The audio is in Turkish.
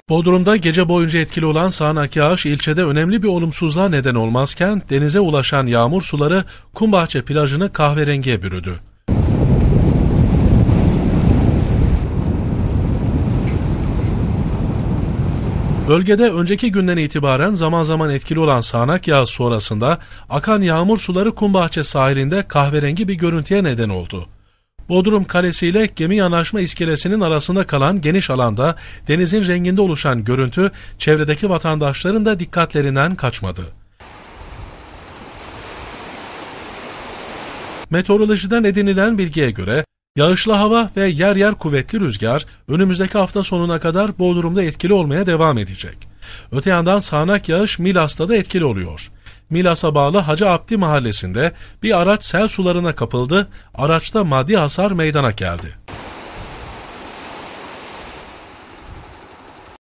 Bodrum'da gece boyunca etkili olan sağanak yağış ilçede önemli bir olumsuzluğa neden olmazken denize ulaşan yağmur suları Kumbahçe plajını kahverengiye bürüdü. Bölgede önceki günden itibaren zaman zaman etkili olan sağanak yağış sonrasında akan yağmur suları Kumbahçe sahilinde kahverengi bir görüntüye neden oldu. Bodrum Kalesi ile gemi yanaşma iskelesinin arasında kalan geniş alanda denizin renginde oluşan görüntü çevredeki vatandaşların da dikkatlerinden kaçmadı. Meteorolojiden edinilen bilgiye göre yağışlı hava ve yer yer kuvvetli rüzgar önümüzdeki hafta sonuna kadar Bodrum'da etkili olmaya devam edecek. Öte yandan sağanak yağış Milas'ta da etkili oluyor. Milas'a bağlı Hacı Abdi mahallesinde bir araç sel sularına kapıldı, araçta maddi hasar meydana geldi.